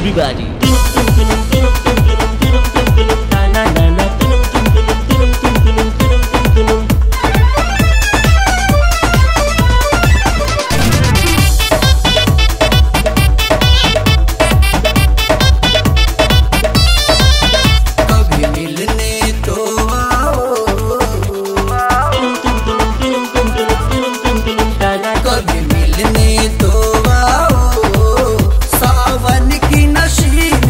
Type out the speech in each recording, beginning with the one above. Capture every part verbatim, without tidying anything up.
everybody. कभी मिलने तो आओ, सावन की नशीली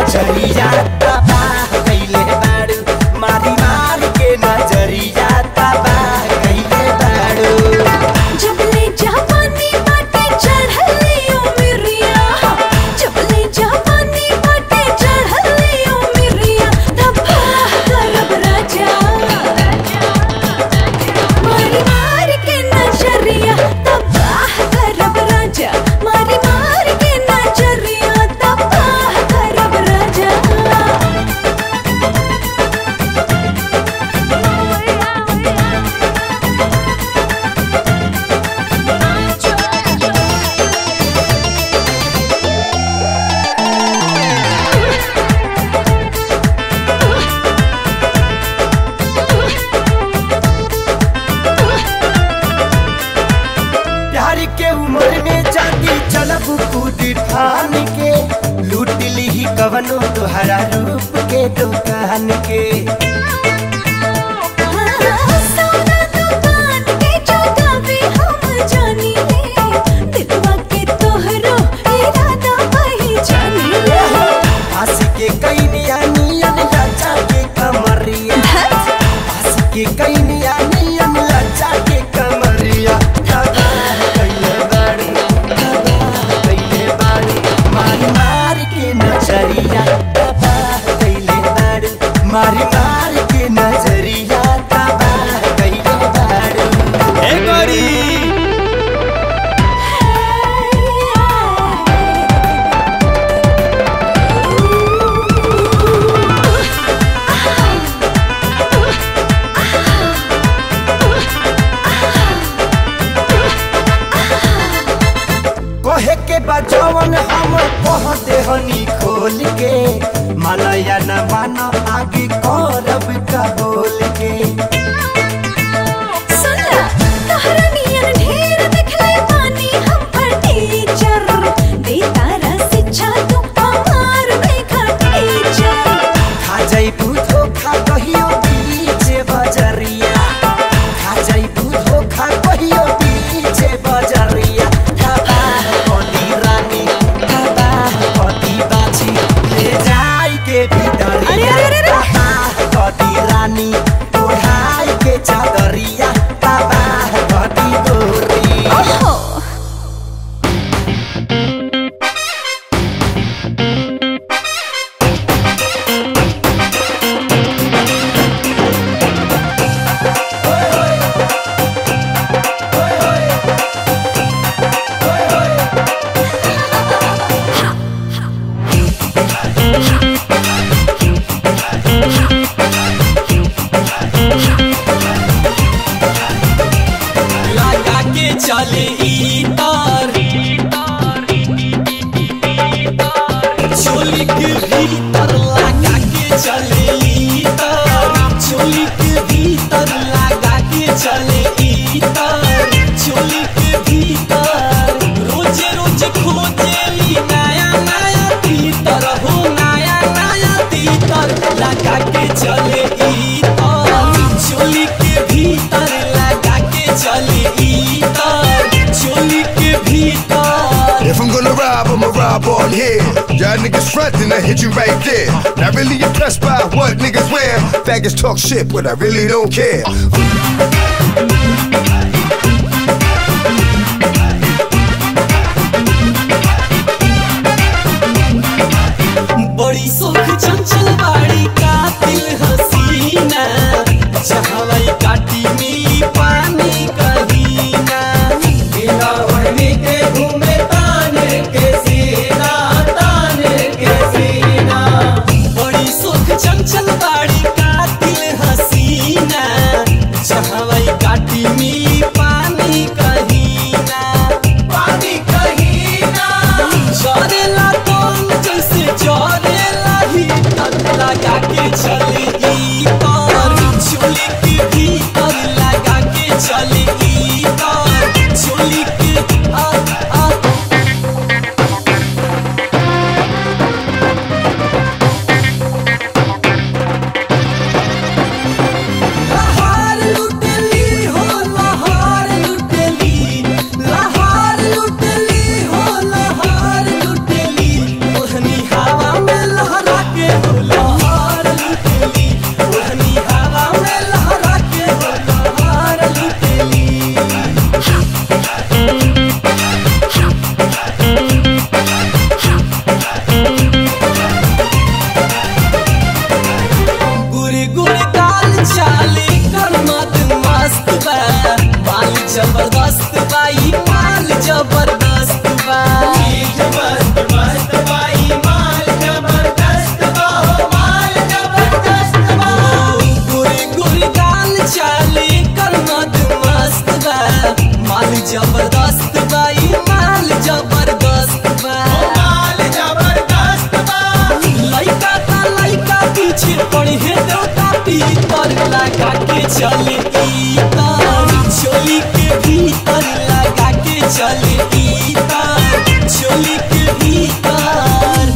नजरिया तबाह कइले बाड़ू मारी मार के नजरिया तबाह कइले बाड़ू जबले जवानी बाटे चढ़ले उमरिया जबले जवानी बाटे चढ़ले उमरिया तबाह करब राजा मारी मार के नजरिया तबाह करब राजा मारी मार के नजरिया तबाह करब राजा प्यार के उम्र में जाती चलब कूद फान के लूट ली ही कवनो तोहरा रूप के दुकान के सोना दुकान के चौकावे हम जानी ले दिलवा के तोहरो इरादा पहचानी ले हंस के कई निया नियन लचा के कमरिया हंस के कई निया नियन लचा के कमरिया तबाह कइले बाड़ी तबाह कइले बाड़ी मारी मार के नजरिया तबाह कइले बाड़ी मारी मार के नजरिया तबाह कइले बाड़ी ए गोरी कहे के बजवन हम कह देहनी खोल के माना या न माना आगे करब का बोल के सुनला तोहरा नियन ढेर देखले बानी हम पर टीचर देतारा शिक्षा तू हमार देखा टीचर खा जाइबू धोखा कहियो बीच बजरिया खा जाइबू धोखा कहियो बीच बजरिया तबाह कदी रानी तबाह कदी बाछी ले जाई के भीतरिया अरे, अरे, अरे, अरे। तबाह कदी रानी ओढ़ाई के चादरिया तबाह कदी गोरी ओहो लगा के चले ई तार चोली के भीतर लगा के चले ई तार चोली के भीतर लगा के चले ई तार चोली के भीतर रोज रोज खोजेली नया नया तीतर हो नया नया तीतर लगा के चले ई तार चोली के भीतर लगा के चले ई तार चोली के भीतर If I'm gonna rob, I'ma rob on here. Y'all niggas frontin', I hit you right there. Not really impressed by what niggas wear. Faggots talk shit, but I really don't care. बड़ी सुख चंचल बाड़ी कातिल हसीना जहां काटी मिली पानी कहीना बिना ओढ़नी के घूमे ताने के सीना ताने के सीना बड़ी सुख चंचल बाड़ी कातिल हसीना जहां भीतर लगा के चले इतर चोली के भीतर लगा के चले इतर चोली के भीतर।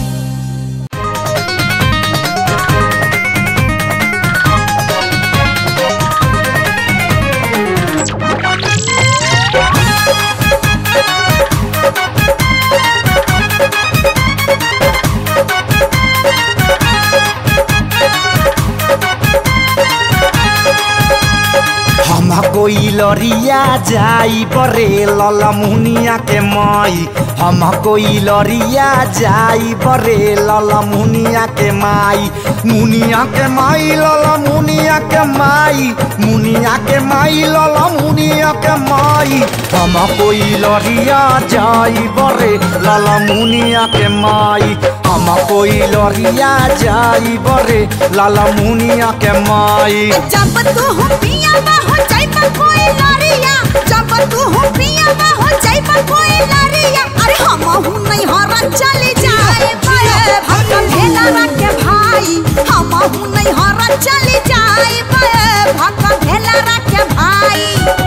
कोई लरिया जाई बरे लला मुनिया के माई हम कोई लरिया जाई बरे लला मुनिया के माई मुनिया के माई लला मुनिया के माई मुनिया के माई लला मुनिया के माई हम कोई लरिया जाई बरे लला मुनिया के माई हम कोई लरिया जाई बरे लला मुनिया के माई। जब तू हो पिया हो जाइबा कोई लरिया जब तू हो पिया हो जाइबा कोई लरिया अरे हम हूं नहीं हरा चली जाए बे भक्त भेला रखे भाई हम हूं नहीं हरा चली जाए बे भक्त भेला रखे भाई।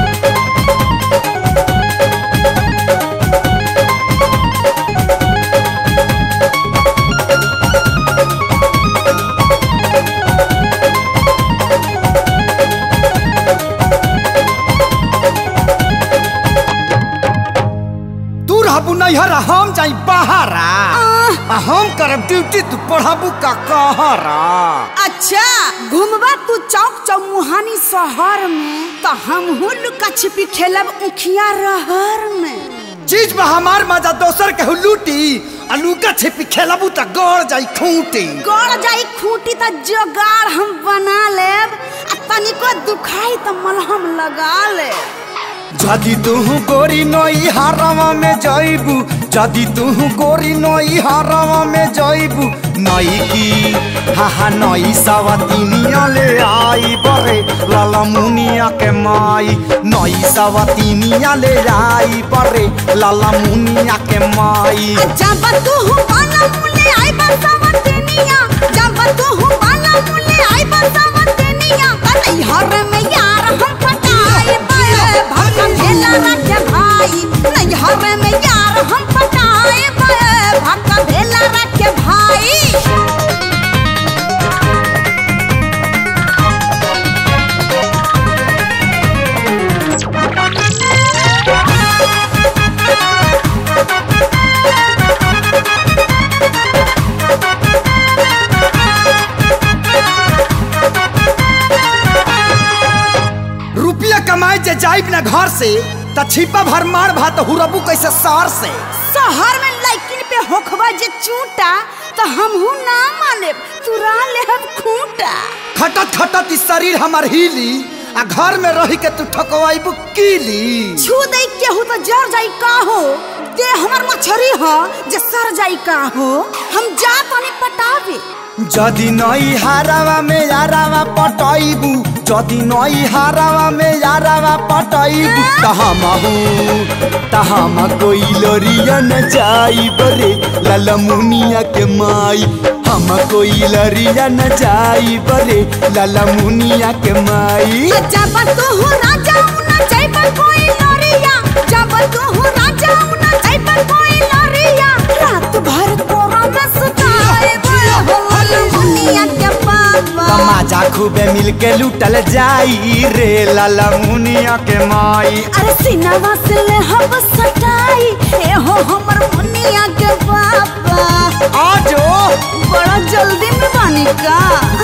नैहरा हम जाई बहारा हम करब ड्यूटी तू पढ़ाबू का कहरा। अच्छा घूमबा तू चौक चौमुहानी शहर में तो हम हूँ लुका छिपी खेलब उखिया रहर में। चीज में हमार मजा दोसर के लूटी आ लुका छिपी खेलबू तो गड़ जाई खूंटी गड़ जाई खूंटी तो जोगाड़ हम बना लेब आ तनिको दुखाई तो मलहम लगा लेब। जदि तू गोरी नई हरावा में जाइबू जदि तू गोरी नई हरावा में जाइबू नई की हा हा नई सवतीनिया ले आई बरे लाला मुनिया के माई नई सवतीनिया ले आई बरे लाला मुनिया के माई। जब तू बाला मुले आई बसवतीनिया जब तू बाला मुले आई बसवतीनिया अरे हर में यार हम पटाए बे भक्त भेला रखे भाई नहीं हर में यार हम पटाए बे भक्त भेला रखे भाई। रुपया कमाए जे जाइब ना घर से त छिपा भर मार भात हुरबू कैसे शहर से। शहर में लड़किन पे होखबा जे चूटा तो हमहू ना माने तुरा लेहब खूंटा। खटत खटत इस शरीर हमार हिली आ घर में रही के तू ठकवाइबू कीली। छू दे केहू तो जर जाई का हो दे हमर मछरी हो जे सर जाई का हो हम जा तनी पटावे। जदि नई हारावा में यारावा पटाइबू जदि नई हारावा में यारावा पटाइबू तहमहू तहम कोई लरिया न जाई बरे लाला मुनिया के माई हम कोई लरिया न जाई बरे लाला मुनिया के माई। जब तू राजा न जाइबा कोई लरिया जब तू राजा न जाइबा कोई लरिया रात भर कोरा में सुताए मुनिया के पापा तमाजा खूबे मिलके लूटल जाई रे लाला मुनिया के माई। अरे सीनावा से ले हम सटाई ए हो हमर मुनिया के पापा आजो बड़ा जल्दी में बानी का।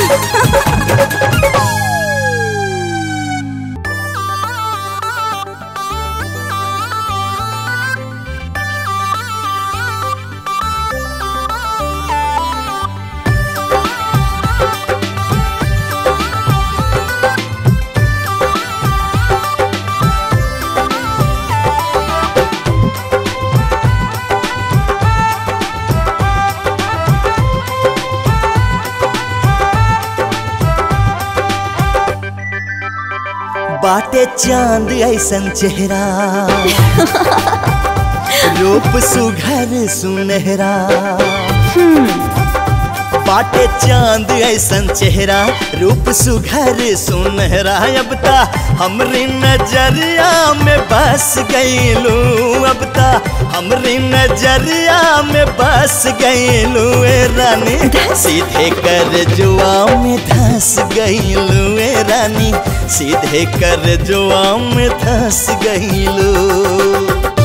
बाटे चांद ऐसन चेहरा रूप सुघर सुनहरा बाटे चांद ऐसन चेहरा रूप सुघर सुनहरा अब ता हमरी नजरिया में बस गईलू अब ता हमरी नजरिया में बस गईलू ए रानी सीधे कर जुआ में धस गईलू ए रानी सीधे कर जुआ में धस गईलू।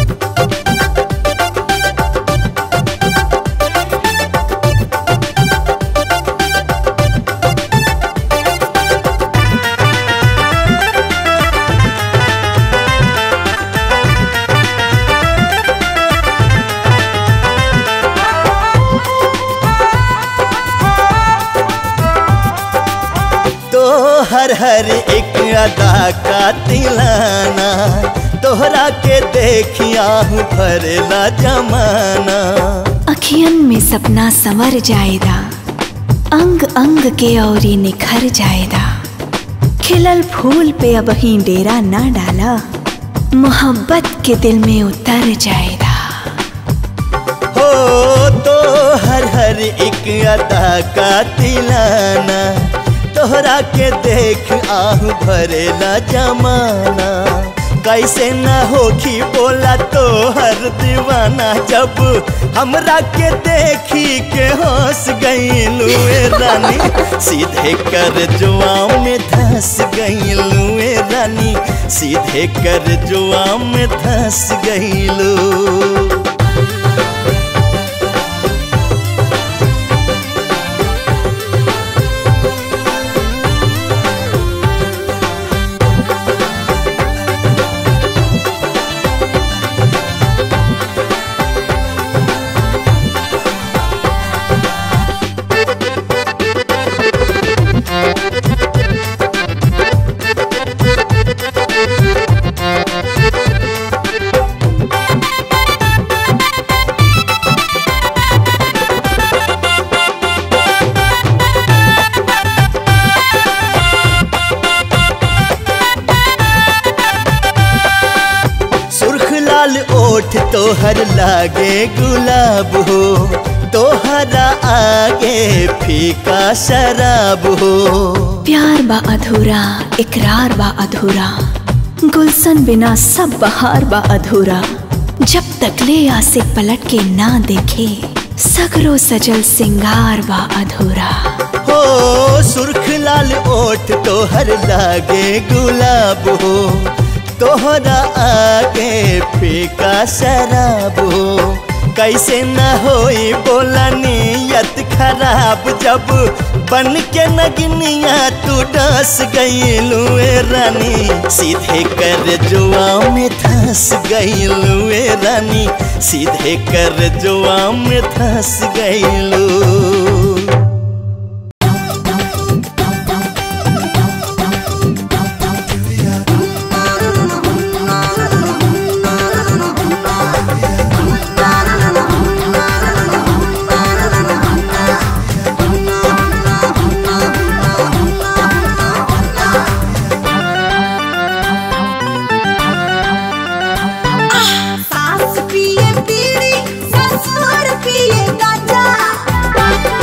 हर हर एक अदा का तिलाना तोहरा के देखिया हूँ भरेला जमाना। अखियन में सपना संवर जाएदा अंग अंग के औरी निखर जाएदा खिलल फूल पे अब ही डेरा ना डाला मोहब्बत के दिल में उतर जाएदा। हो तो हर हर एक अदा का तिलाना तोहरा के देख आहू भरेला जमाना कैसे न होखी बोला तो हर दीवाना जब हमरा के देखी के हंस गईलू ए रानी सीधे कर जुआ में धस गईलू ए रानी सीधे कर जुआ में धस गईलू। ओठ तोहर लागे गुलाब हो तोहरा आगे फीका शराब हो। प्यार बा अधूरा इकरार बा अधूरा गुलशन बिना सब बहार बा अधूरा जब तक ले आसिक पलट के ना देखे सगरो सजल सिंगार बा अधूरा। हो सुर्ख लाल ओठ तोहर लागे गुलाब हो तोहरा आगे फीका शराब हो कैसे न होई बोला नियत खराब जब बन के नगनिया तू डस गईलू ए रानी सीधे कर जुआ में धस गईलू ए रानी सीधे कर जुआ में धस गईलू। सास पिए बीड़ी ससुर पिए गांजा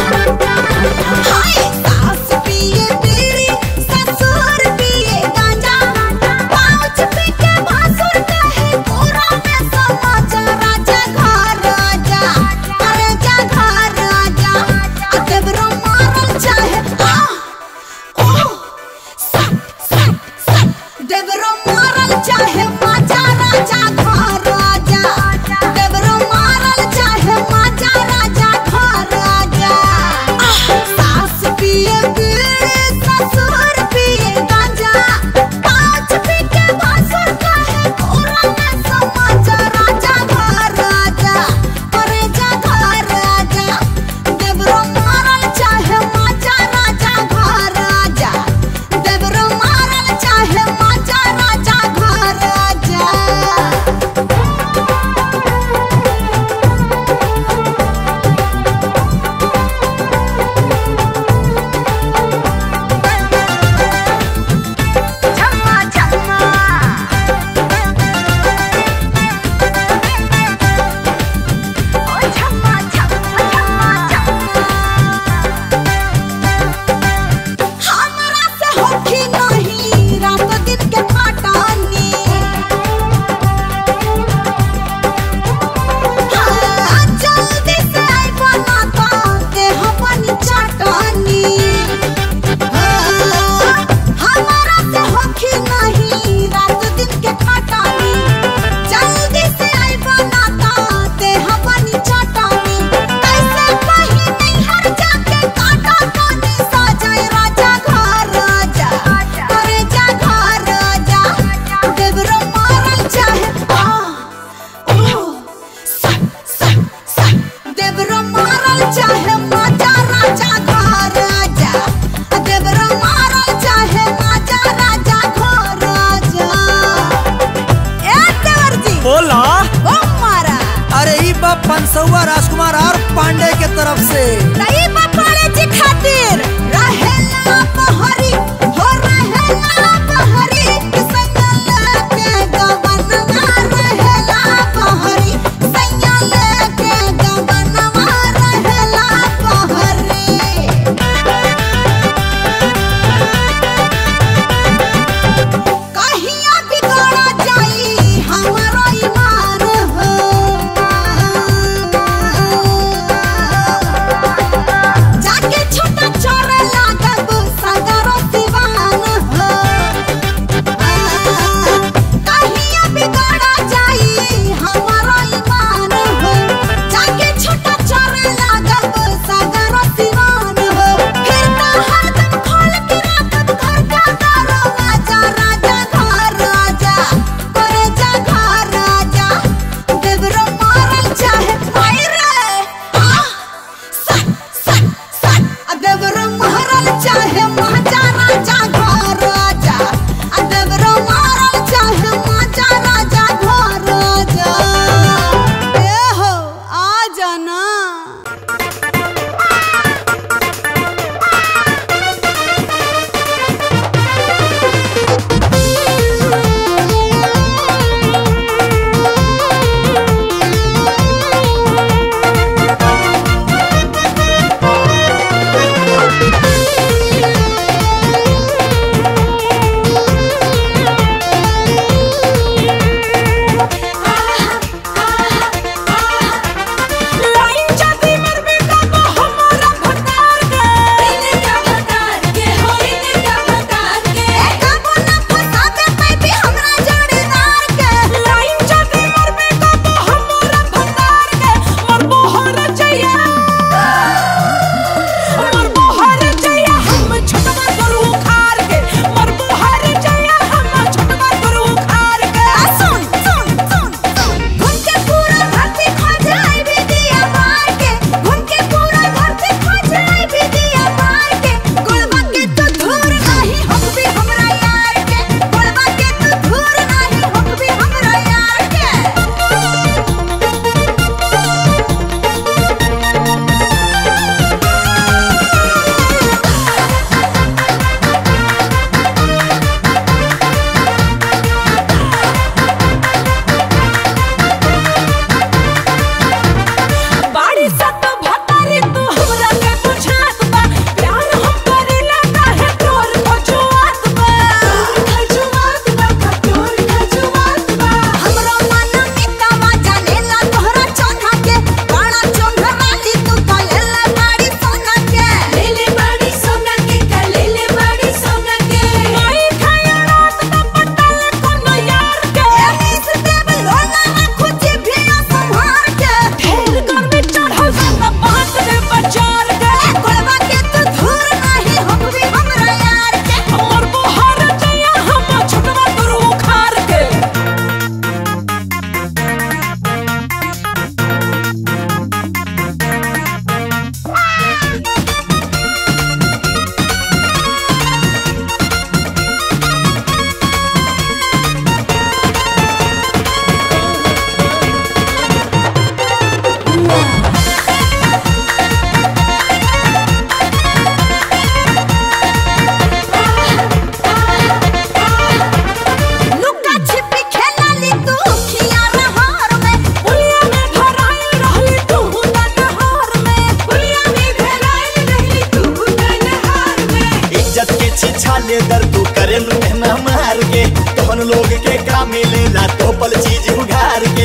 छी छाले दर तू करे लुहना मार के तोहन लोग के का मिलेला तो पल चीज उघार के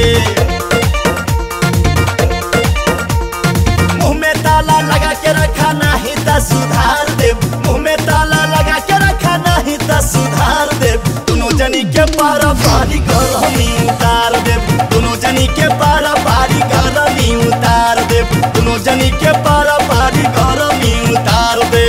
मुंह में ताला लगा के रखा नहीं त सुधार दे मुंह में ताला लगा के रखा नहीं त सुधार दे दोनों जनी के पारा पारी गरमी उतार दे दोनों जनी के पारा पारी गरमी उतार दे दोनों जनी के पारा पारी गरमी उतार दे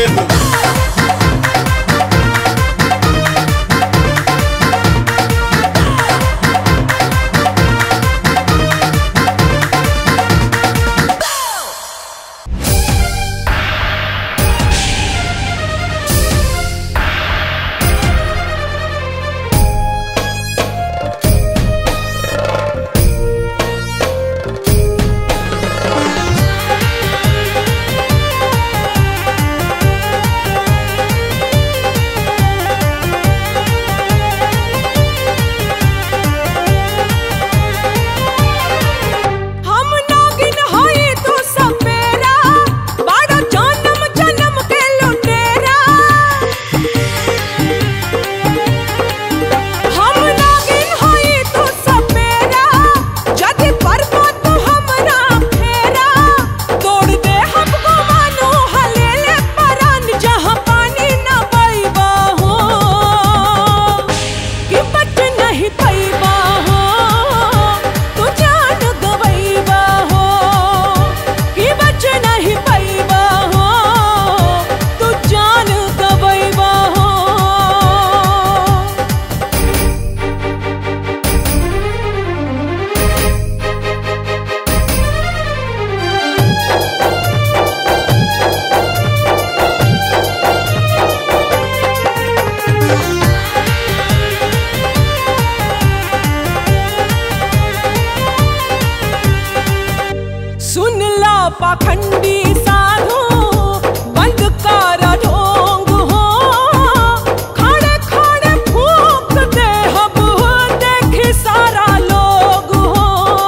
पाखंडी साधु बंद कर ढोंग हो खड़े खड़े फूंक दे हब देखी सारा लोग हो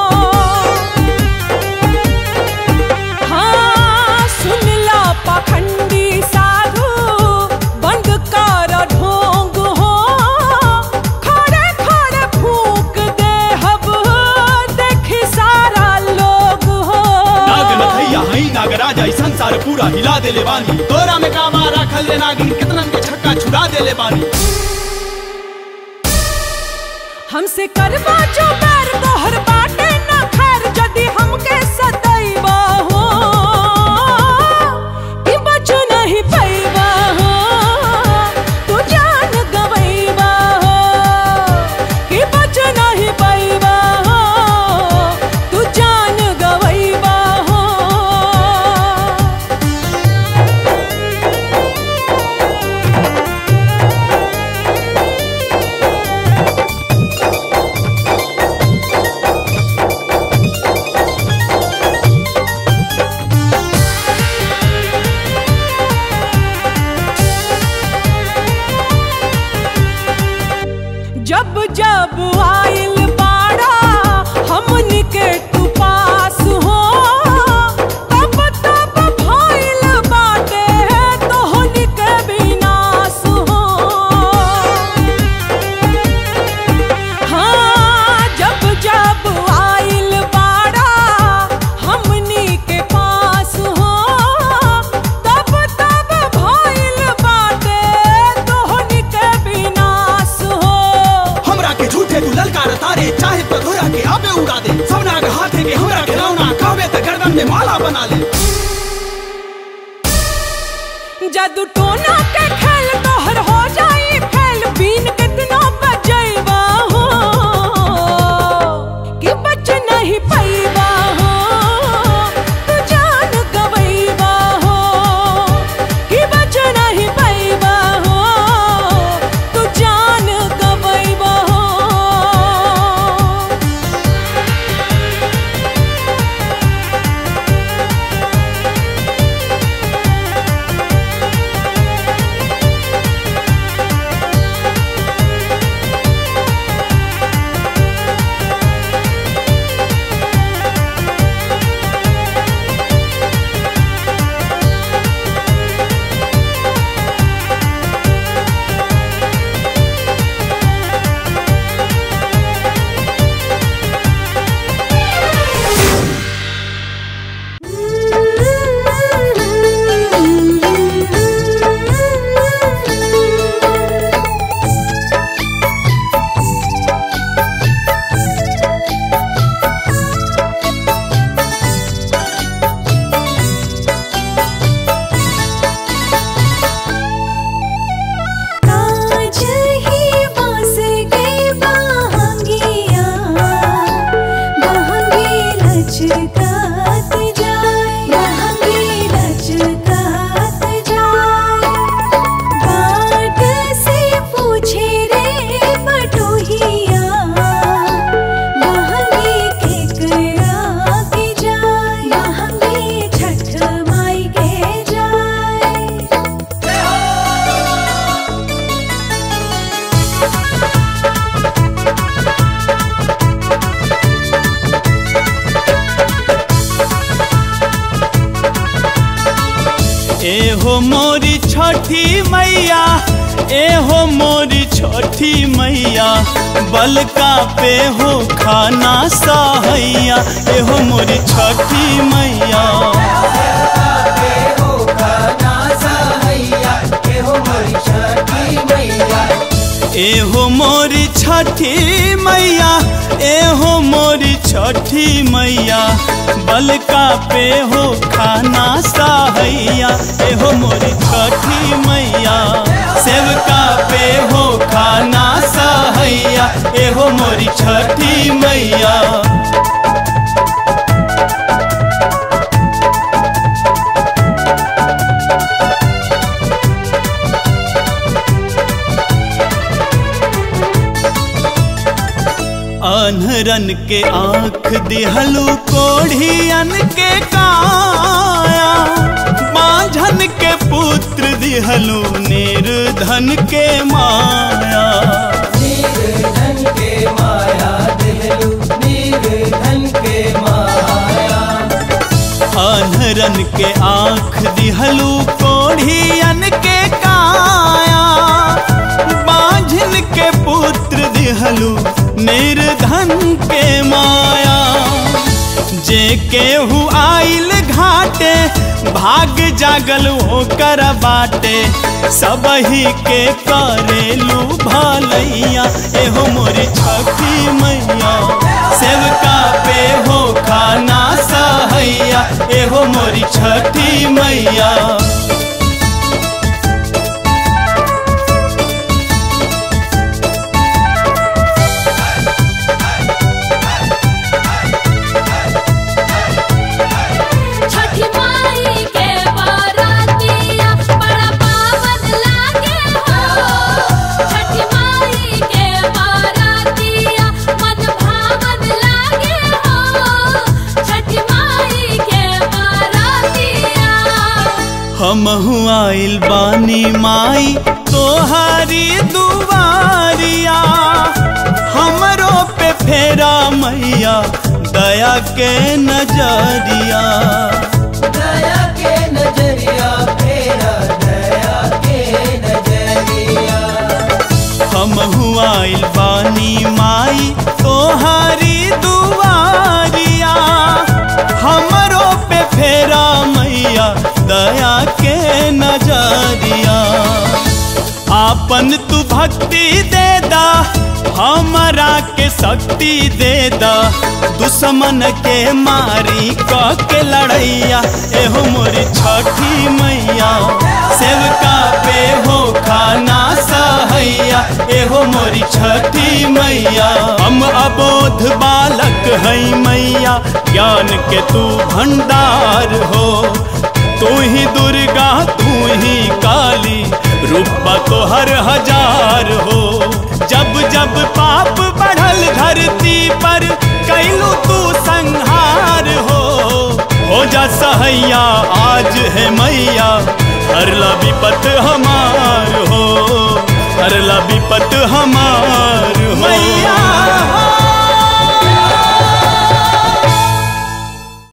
हाँ सुन ला पाखंडी साधु बंद कर ढोंग हो खड़े खड़े फूंक दे हब देखी सारा लोग हो नागराज आई संसार पूरा हिला देले बानी तोरा में कामा रखल ले नागिन कितनन के छक्का छुड़ा देले बानी हमसे करवा जो बैर तोहर बाटे न खैर जदी हमके सदैवा हो कि बच नहीं पैवा हो तू जान गवैवा हो कि बच नहीं पैवा हो तू जान गवैवा हो जब जब आइल बाड़ा हमनी के तू पास हो तब तब भइल बाटे तोहनी के विनाश हो हाँ जब जब आइल बाड़ा हमनी के पास हो तब तब भइल बाटे तोहनी के विनाश हो हमरा के झूठे तू ललकार तारे चाहे तो धोरा के आबे उड़ा दे सबना के हाथे के हमरा के रौना कहबे त गर्दन में माला बना ले जादू टोना के खेल तोहर हो जाई फेल बीन कितनो बजैबा हो कि बच नहीं पैबा हो तू जान गवैबा हो कि बच नहीं पैबा हो तू जान गवैबा हो मोरी छठी मैया, ए हो मोरी छठी मैया, बलका पे हो खाना सहैया, ए हो मोरी छठी मैया। ए हो मोरी छठी मैया, ए हो मोरी छठी मैया, बलका पे हो खाना सहैया, ए हो मोरी छठी मैया। सेवका पे हो खाना सहैया, ए हो मोरी छठी मैया। अनहरन के आँख दिहलू, कोढ़ियन के काया, बांझन के पुत्र दिहलू, निर्धन के माया। निर्धन के माया दिहलू, निर्धन के माया। अनहरन के आँख दिहलू, कोढ़ियन के काया, बांझन के पुत्र दिहलू, निर्धन के माया। जे केहू आइल घाटे, भाग जागल होकर बाटे, सबही के करेलू भलैया, ए हो मोरी छठी मैया। सेवका पे हो खाना सहैया, ए हो मोरी छठी मैया। हमहु आइल बानी माई तोहारी दुआरिया, हमरो पे फेरा मैया दया के नजरिया। दया के नजरिया फेरा, दया के नजरिया। हमहु आइल बानी माई तोहारी दुआरिया, हमरो पे फेरा मैया दया के नजरिया। आपन तू भक्ति दे दा, हमरा के शक्ति दे दा, दुश्मन के मारी क के लड़ैया, ए हो मोरी छठी मैया। सेवका पे हो खाना सहैया, ए हो मोरी छठी मैया। हम अबोध बालक है मैया, ज्ञान के तू भंडार हो। तू ही दुर्गा तू ही काली, रूपा तो हर हजार हो। जब जब पाप बढ़ल धरती पर, कैलू तू संहार हो। हो जा सहैया आज है मैया, हरला विपत हमार हो, हरला विपत हमार हो मैया।